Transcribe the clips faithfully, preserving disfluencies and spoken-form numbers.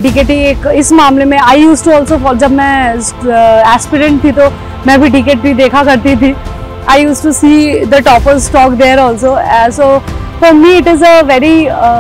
DKT एक इस मामले में आई यूज्ड टू ऑल्सो, जब मैं एस्पिरेंट थी तो मैं भी डीकेटी देखा करती थी। I used to see the toppers talk there also, so for me it is a very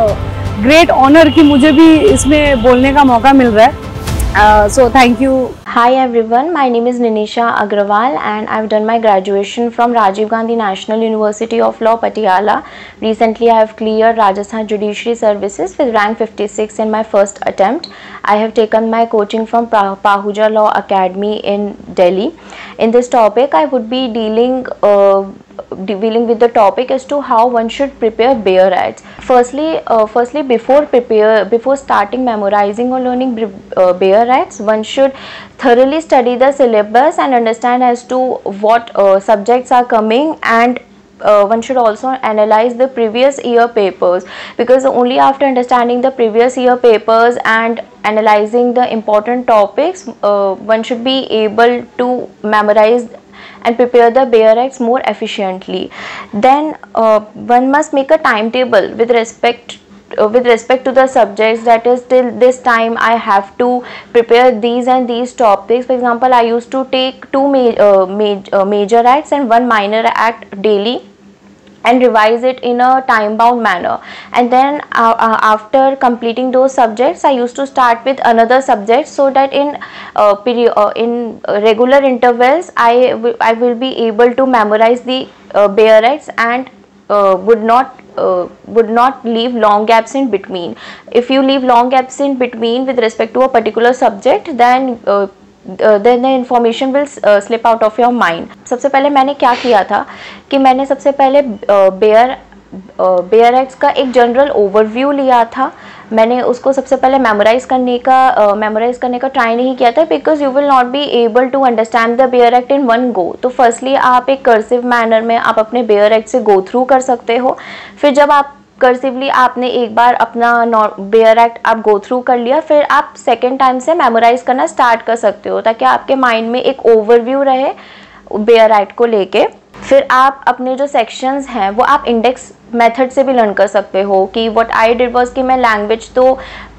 great honour कि मुझे भी इसमें बोलने का मौका मिल रहा है। Uh, so thank you. Hi everyone, my name is Ninisha Agrawal and I've done my graduation from Rajiv Gandhi National University of Law, Patiala. Recently I have cleared Rajasthan Judiciary Services with rank fifty-six in my first attempt. I have taken my coaching from Pahuja Law Academy in Delhi. In this topic I would be dealing uh, dealing with the topic as to how one should prepare Bayer Acts. Firstly, uh, firstly before prepare before starting memorizing or learning uh, Bayer Acts, one should thoroughly study the syllabus and understand as to what uh, subjects are coming, and Uh, one should also analyze the previous year papers, because only after understanding the previous year papers and analyzing the important topics uh, one should be able to memorize and prepare the Bayer Acts more efficiently. Then uh, one must make a timetable with respect uh, with respect to the subjects, that is till this time I have to prepare these and these topics. For example, I used to take two ma uh, ma uh, major acts and one minor act daily and revise it in a time bound manner, and then uh, uh, after completing those subjects I used to start with another subject, so that in uh, period uh, in regular intervals I, I will be able to memorize the uh, Bayer Acts and uh, would not uh, would not leave long gaps in between. If you leave long gaps in between with respect to a particular subject, then uh, then the information will slip out of your mind. सबसे पहले मैंने क्या किया था कि मैंने सबसे पहले बेयर बेयर एक्ट्स का एक जनरल ओवरव्यू लिया था। मैंने उसको सबसे पहले मेमोराइज करने का मेमोराइज uh, करने का ट्राई नहीं किया था, because you will not be able to understand the bare act in one go. तो फर्स्टली आप एक कर्सिव मैनर में आप अपने बेयर एक्ट से गो थ्रू कर सकते हो। फिर जब आप कर्सिवली आपने एक बार अपना बेयर एक्ट आप गो थ्रू कर लिया, फिर आप सेकेंड टाइम से मेमोराइज करना स्टार्ट कर सकते हो, ताकि आपके माइंड में एक ओवरव्यू रहे बेयर एक्ट को लेके। फिर आप अपने जो सेक्शंस हैं वो आप इंडेक्स मेथड से भी लर्न कर सकते हो। कि व्हाट आई डिड वाज कि मैं लैंग्वेज तो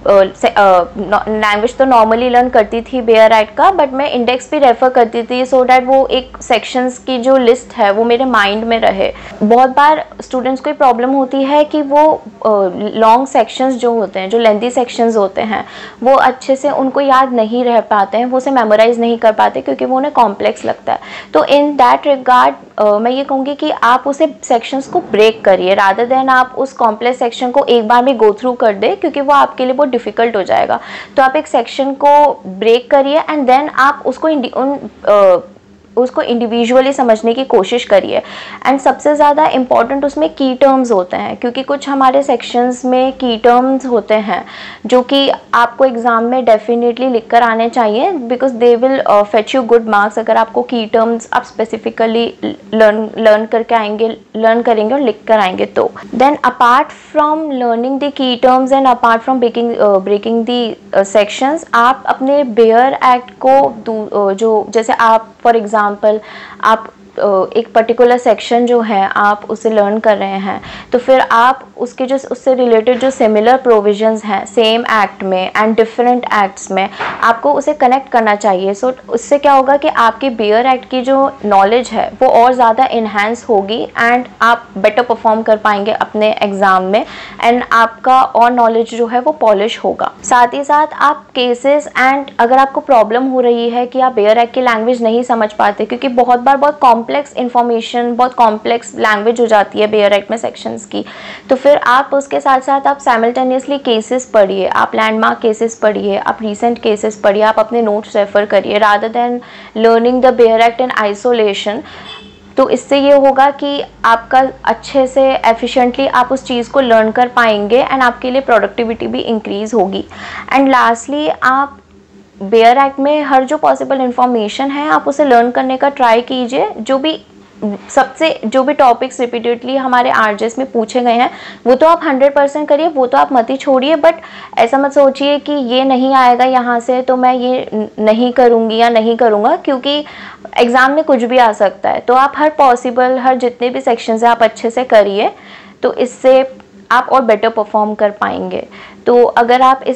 लैंग्वेज uh, तो नॉर्मली लर्न करती थी बेयर एक्ट का, बट मैं इंडेक्स भी रेफ़र करती थी, सो डैट वो एक सेक्शंस की जो लिस्ट है वो मेरे माइंड में रहे। बहुत बार स्टूडेंट्स को प्रॉब्लम होती है कि वो लॉन्ग uh, सेक्शंस जो होते हैं, जो लेंथी सेक्शंस होते हैं, वो अच्छे से उनको याद नहीं रह पाते हैं, वो उसे मेमोराइज नहीं कर पाते क्योंकि वो उन्हें कॉम्प्लेक्स लगता है। तो इन दैट रिगार्ड uh, मैं ये कहूँगी कि आप उसे सेक्शंस को ब्रेक करिए, रादर देन आप उस कॉम्प्लेक्स सेक्शन को एक बार में गो थ्रू कर दे, क्योंकि वो आपके लिए बहुत डिफ़िकल्ट हो जाएगा। तो आप एक सेक्शन को ब्रेक करिए एंड देन आप उसको उन uh, उसको इंडिविजुअली समझने की कोशिश करिए। एंड सबसे ज़्यादा इम्पॉर्टेंट उसमें की टर्म्स होते हैं, क्योंकि कुछ हमारे सेक्शंस में की टर्म्स होते हैं जो कि आपको एग्ज़ाम में डेफिनेटली लिख कर आने चाहिए, because they will fetch you good marks अगर आपको की टर्म्स आप स्पेसिफिकली लर्न लर्न करके आएंगे लर्न करेंगे और लिख कर आएंगे। तो then apart from learning the key terms and apart from breaking breaking the sections, आप अपने बेयर एक्ट को uh, जो जैसे आप फॉर एग्जाम्पल आप एक पर्टिकुलर सेक्शन जो है आप उसे लर्न कर रहे हैं, तो फिर आप उसके जो उससे रिलेटेड जो सिमिलर प्रोविजंस हैं सेम एक्ट में एंड डिफरेंट एक्ट्स में, आपको उसे कनेक्ट करना चाहिए। सो so, उससे क्या होगा कि आपकी बेयर एक्ट की जो नॉलेज है वो और ज़्यादा इन्हेंस होगी एंड आप बेटर परफॉर्म कर पाएंगे अपने एग्ज़ाम में, एंड आपका और नॉलेज जो है वो पॉलिश होगा। साथ ही साथ आप केसेस एंड अगर आपको प्रॉब्लम हो रही है कि आप बेयर एक्ट की लैंग्वेज नहीं समझ पाते, क्योंकि बहुत बार बहुत कॉम्प्लेक्स इंफॉर्मेशन, बहुत कॉम्प्लेक्स लैंग्वेज हो जाती है बेयर एक्ट में सेक्शंस की, तो फिर आप उसके साथ साथ आप साइमल्टेनियसली केसेस पढ़िए, आप लैंडमार्क केसेस पढ़िए, आप रीसेंट केसेस पढ़िए, आप अपने नोट्स रेफर करिए, rather than learning the bare act in isolation. तो इससे ये होगा कि आपका अच्छे से एफिशिएंटली आप उस चीज़ को लर्न कर पाएंगे एंड आपके लिए प्रोडक्टिविटी भी इंक्रीज़ होगी। एंड लास्टली, आप बेयर एक्ट में हर जो पॉसिबल इंफॉर्मेशन है आप उसे लर्न करने का ट्राई कीजिए। जो भी सबसे जो भी टॉपिक्स रिपीटेडली हमारे आरजेस में पूछे गए हैं वो तो आप हंड्रेड परसेंट करिए, वो तो आप मत ही छोड़िए, बट ऐसा मत सोचिए कि ये नहीं आएगा यहाँ से तो मैं ये नहीं करूँगी या नहीं करूँगा, क्योंकि एग्ज़ाम में कुछ भी आ सकता है। तो आप हर पॉसिबल हर जितने भी सेक्शंस हैं आप अच्छे से करिए, तो इससे आप और बेटर परफॉर्म कर पाएंगे। तो अगर आप इस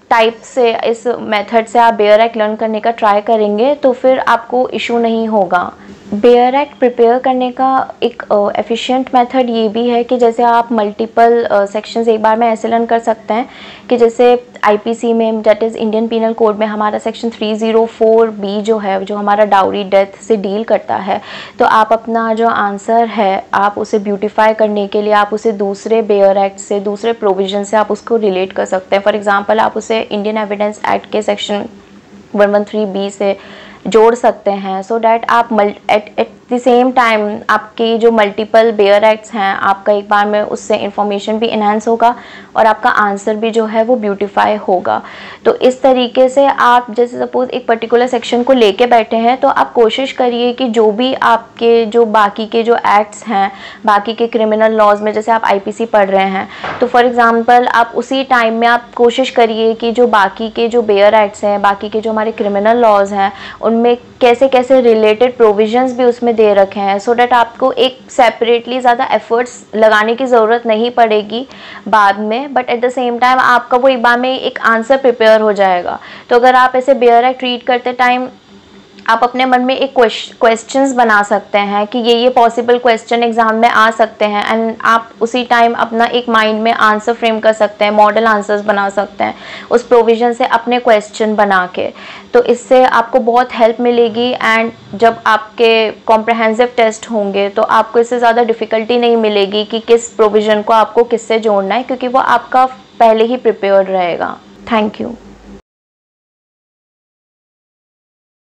टाइप से, इस मेथड से आप बेयर एक्ट लर्न करने का ट्राई करेंगे तो फिर आपको इशू नहीं होगा। बेयर एक्ट प्रिपेयर करने का एक एफिशिएंट मेथड ये भी है कि जैसे आप मल्टीपल सेक्शंस एक बार में ऐसे लर्न कर सकते हैं कि जैसे आईपीसी में, that is Indian penal code में, हमारा section three zero four B जो है, जो हमारा डाउरी डेथ से डील करता है, तो आप अपना जो आंसर है आप उसे ब्यूटिफाई करने के लिए आप उसे दूसरे बेयर एक्ट से, दूसरे प्रोविजन से आप उसको रिलेट कर सकते हैं। फॉर एग्जांपल आप उसे इंडियन एविडेंस एक्ट के section one one three B से जोड़ सकते हैं, सो डैट आप at at the same time आपकी जो मल्टीपल बेयर एक्ट्स हैं, आपका एक बार में उससे इंफॉर्मेशन भी इन्हांस होगा और आपका आंसर भी जो है वो ब्यूटीफाई होगा। तो इस तरीके से आप जैसे सपोज एक पर्टिकुलर सेक्शन को लेके बैठे हैं तो आप कोशिश करिए कि जो भी आपके जो बाकी के जो एक्ट्स हैं, बाकी के क्रिमिनल लॉज में, जैसे आप आईपीसी पढ़ रहे हैं तो फॉर एग्जांपल आप उसी टाइम में आप कोशिश करिए कि जो बाकी के जो बेयर एक्ट्स हैं, बाकी के जो हमारे क्रिमिनल लॉज हैं, उनमें कैसे कैसे रिलेटेड प्रोविजंस भी उसमें दे रखे हैं, सो डैट आपको एक सेपरेटली ज़्यादा एफर्ट्स लगाने की ज़रूरत नहीं पड़ेगी बाद में, but at the same time आपका वो एक बार में एक आंसर प्रिपेयर हो जाएगा। तो अगर आप ऐसे बेयर एक्ट रीड करते टाइम आप अपने मन में एक क्वेश्चंस बना सकते हैं कि ये ये पॉसिबल क्वेश्चन एग्जाम में आ सकते हैं, एंड आप उसी टाइम अपना एक माइंड में आंसर फ्रेम कर सकते हैं, मॉडल आंसर्स बना सकते हैं उस प्रोविज़न से अपने क्वेश्चन बना के। तो इससे आपको बहुत हेल्प मिलेगी, एंड जब आपके कॉम्प्रहेंसिव टेस्ट होंगे तो आपको इससे ज़्यादा डिफ़िकल्टी नहीं मिलेगी कि किस प्रोविज़न को आपको किससे जोड़ना है, क्योंकि वो आपका पहले ही प्रिपेयर्ड रहेगा। Thank you.